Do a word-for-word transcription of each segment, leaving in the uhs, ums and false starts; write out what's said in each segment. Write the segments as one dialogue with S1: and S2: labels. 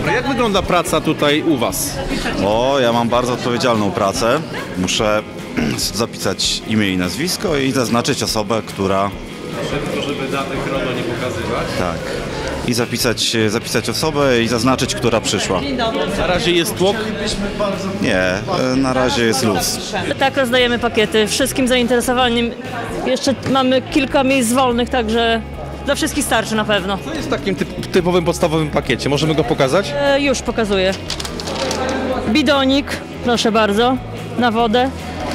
S1: Dobra, jak wygląda praca tutaj u Was?
S2: O, ja mam bardzo odpowiedzialną pracę. Muszę zapisać imię i nazwisko i zaznaczyć osobę, która...
S1: Szybko, żeby danych RODO nie pokazywać.
S2: Tak. I zapisać, zapisać osobę i zaznaczyć, która przyszła.
S1: Na razie jest tłok?
S2: Nie, na razie jest luz.
S3: Tak, rozdajemy pakiety wszystkim zainteresowanym. Jeszcze mamy kilka miejsc wolnych, także dla wszystkich starczy na pewno.
S1: Co jest w takim typ, typowym, podstawowym pakiecie? Możemy go pokazać?
S3: E, już pokazuję. Bidonik, proszę bardzo, na wodę.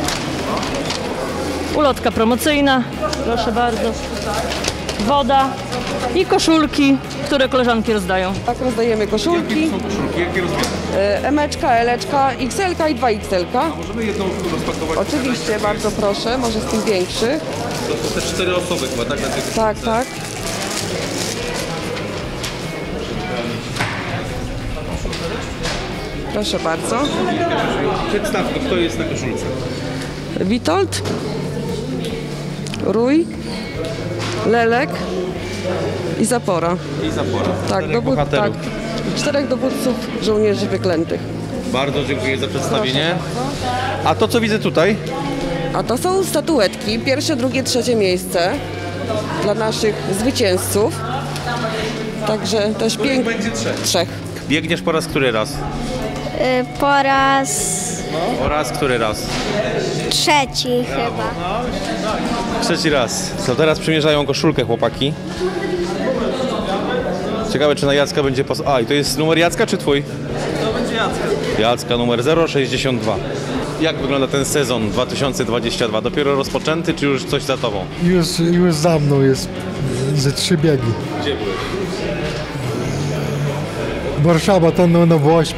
S3: Ulotka promocyjna, proszę bardzo. Woda i koszulki, które koleżanki rozdają.
S4: Tak, rozdajemy koszulki.
S1: Jakie są koszulki? Jakie rozmiary?
S4: Emeczka, eleczka, X L i dwa X L.
S1: Możemy jedną rozpakować?
S4: Oczywiście, bardzo proszę, może z tym większych.
S1: To są te cztery osoby chyba, tak? Na tych...
S4: Tak, tak. Proszę bardzo.
S1: Przedstaw go, kto jest na koszulce.
S4: Witold, Rój, Lelek i Zapora.
S1: I Zapora.
S4: Tak,
S1: Czterech
S4: dowód, tak,
S1: bohaterów.
S4: czterech dowódców żołnierzy wyklętych.
S1: Bardzo dziękuję za przedstawienie. A to, co widzę tutaj?
S4: A to są statuetki, pierwsze, drugie, trzecie miejsce dla naszych zwycięzców. Także też pięknie.
S1: Będzie trzech.
S4: Trzech.
S1: Biegniesz po raz który raz?
S5: Y, Po raz
S1: Po raz który raz?
S5: trzeci chyba.
S1: Trzeci raz. To teraz przymierzają koszulkę chłopaki. Ciekawe, czy na Jacka będzie pas... A, i to jest numer Jacka, czy twój? To będzie Jacka. Jacka, numer zero sześćdziesiąt dwa. Jak wygląda ten sezon dwa tysiące dwudziesty drugi? Dopiero rozpoczęty, czy już coś za tobą?
S6: Już, już za mną jest ze trzy biegi.
S1: Gdzie byłeś?
S6: Warszawa, to no, no Wośp.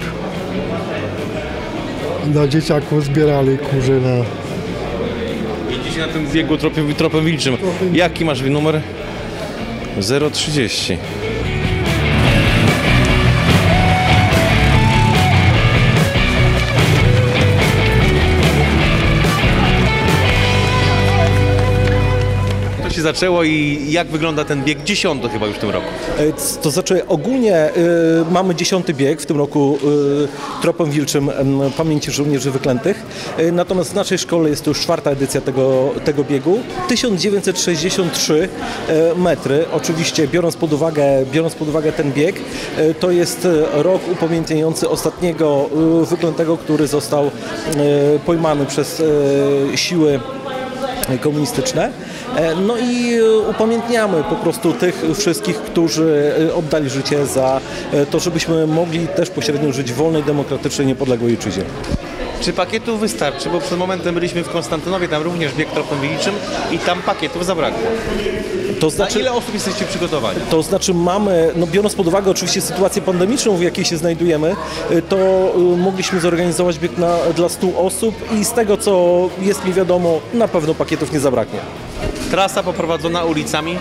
S6: Dla dzieciaków zbierali kurze na...
S1: I dzisiaj na tym biegu tropem, tropem wilczym. Jaki masz numer? zero trzydzieści. To się zaczęło i jak wygląda ten bieg? Dziesiąty chyba już w tym roku.
S7: E, To znaczy ogólnie y, mamy dziesiąty bieg w tym roku y, tropem wilczym y, pamięci żołnierzy wyklętych. Y, natomiast w naszej szkole jest to już czwarta edycja tego, tego biegu. tysiąc dziewięćset sześćdziesiąt trzy y, metry. Oczywiście biorąc pod uwagę, biorąc pod uwagę ten bieg, y, to jest rok upamiętniający ostatniego y, wyklętego, który został y, pojmany przez y, siły komunistyczne. No i upamiętniamy po prostu tych wszystkich, którzy oddali życie za to, żebyśmy mogli też pośrednio żyć w wolnej, demokratycznej, niepodległej ojczyźnie.
S1: Czy pakietów wystarczy? Bo przed momentem byliśmy w Konstantynowie, tam również bieg tropem wilczym i tam pakietów zabrakło.
S7: To znaczy,
S1: Na ile osób jesteście przygotowani?
S7: To znaczy mamy, no biorąc pod uwagę oczywiście sytuację pandemiczną, w jakiej się znajdujemy, to mogliśmy zorganizować bieg na, dla stu osób i z tego, co jest mi wiadomo, na pewno pakietów nie zabraknie.
S1: Trasa poprowadzona ulicami?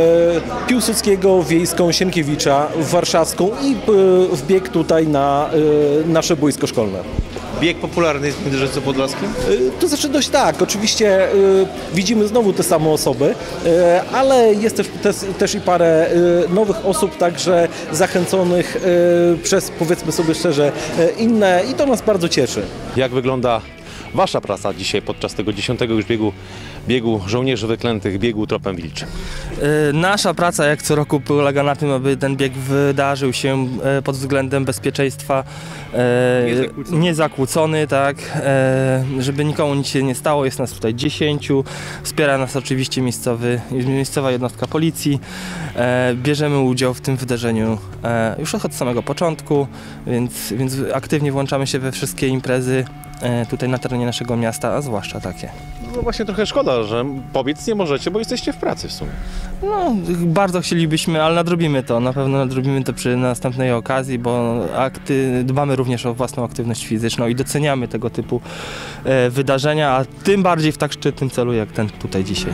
S7: E, Piłsudskiego, Wiejską, Sienkiewicza, Warszawską i e, w bieg tutaj na e, nasze boisko szkolne.
S1: Bieg popularny jest w Międzyrzeczu Podlaskim?
S7: E, To znaczy dość tak, oczywiście e, widzimy znowu te same osoby, e, ale jest też, też, też i parę e, nowych osób, także zachęconych e, przez, powiedzmy sobie szczerze, e, inne i to nas bardzo cieszy.
S1: Jak wygląda wasza praca dzisiaj podczas tego dziesiątego już biegu, biegu żołnierzy wyklętych, biegu tropem wilczym?
S8: Y, Nasza praca jak co roku polega na tym, aby ten bieg wydarzył się e, pod względem bezpieczeństwa e,
S1: Niezakłócony.
S8: niezakłócony, tak, e, żeby nikomu nic się nie stało. Jest nas tutaj dziesięciu, wspiera nas oczywiście miejscowy, miejscowa jednostka policji. E, Bierzemy udział w tym wydarzeniu e, już od samego początku, więc, więc aktywnie włączamy się we wszystkie imprezy e, tutaj na terenie naszego miasta, a zwłaszcza takie.
S1: No właśnie trochę szkoda, że pobiec nie możecie, bo jesteście w pracy w sumie.
S8: No, bardzo chcielibyśmy, ale nadrobimy to. Na pewno nadrobimy to przy następnej okazji, bo akty, dbamy również o własną aktywność fizyczną i doceniamy tego typu e, wydarzenia, a tym bardziej w tak szczytnym celu jak ten tutaj dzisiaj.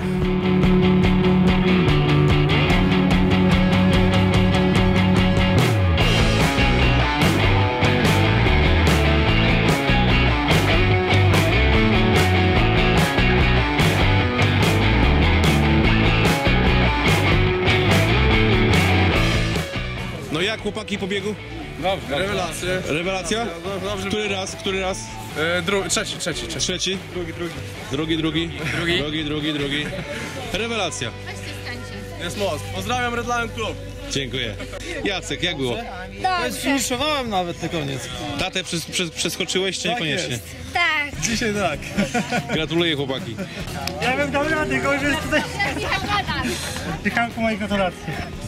S1: No jak chłopaki po biegu?
S9: Dobrze. Rewelacje.
S1: Rewelacja?
S9: Dobrze.
S1: Który raz, który raz?
S9: E, dru- trzeci, trzeci, trzeci.
S1: Trzeci?
S9: Drugi, drugi.
S1: Drugi, drugi?
S9: Drugi.
S1: Drugi, drugi, drugi. Rewelacja.
S9: Jest most. Pozdrawiam Red Lion Club.
S1: Dziękuję. Jacek, jak było?
S5: Dobrze.
S9: Finiszowałem nawet na koniec.
S1: Tatę przez, przez, przeskoczyłeś, czy
S9: Tak
S1: niekoniecznie?
S9: jest.
S5: Tak.
S9: Dzisiaj tak.
S1: Gratuluję, chłopaki.
S10: Ja bym dał radę, tylko że tutaj... Czekam po mojej gratulacje.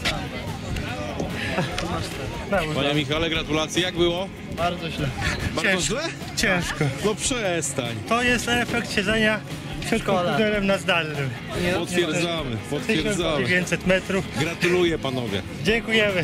S1: Panie Michale, gratulacje. Jak było?
S10: Bardzo źle.
S1: Bardzo
S10: Ciężko.
S1: źle?
S10: Ciężko.
S1: No przestań.
S10: To jest efekt siedzenia przed komputerem na zdalnym.
S1: Potwierdzamy, potwierdzamy.
S10: tysiąc dziewięćset metrów.
S1: Gratuluję panowie.
S10: Dziękujemy.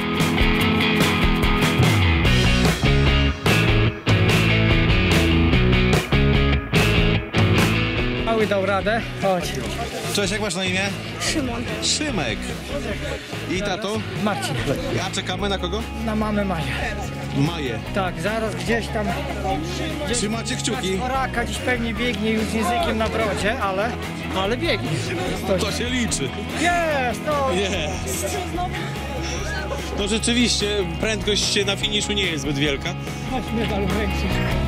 S11: Mały dał radę. Chodź.
S1: Cześć, jak masz na imię?
S5: Szymon.
S1: Szymek. I tato?
S11: Marcin.
S1: A czekamy na kogo?
S11: Na mamę Maję.
S1: Maję.
S11: Tak, zaraz gdzieś tam...
S1: Trzymacie kciuki.
S11: Oraka dziś pewnie biegnie już z językiem na brodzie, ale... Ale biegnie.
S1: To się liczy.
S11: Jest, to...
S1: Jest. No rzeczywiście, prędkość na finiszu nie jest zbyt wielka.
S11: Masz medal w ręce.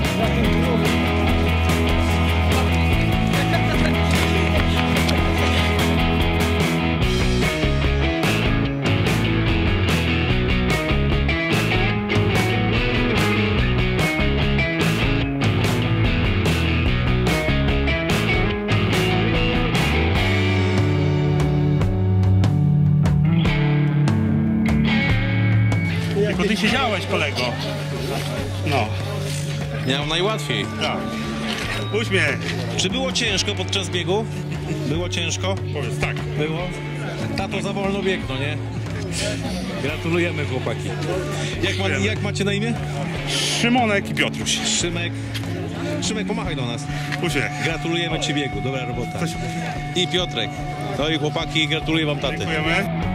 S10: Tylko ty siedziałeś, kolego. No.
S1: Miał najłatwiej.
S10: Tak. Uśmiech.
S1: Czy było ciężko podczas biegu? Było ciężko?
S10: Powiedz tak.
S1: Było? Tato za wolno bieg, no nie? Gratulujemy, chłopaki. Jak, ma, jak macie na imię?
S10: Szymonek i Piotruś.
S1: Szymek. Szymek, pomachaj do nas.
S10: Uśmiech.
S1: Gratulujemy ci biegu, dobra robota. I Piotrek. No i chłopaki, gratuluję wam taty.
S10: Dziękujemy.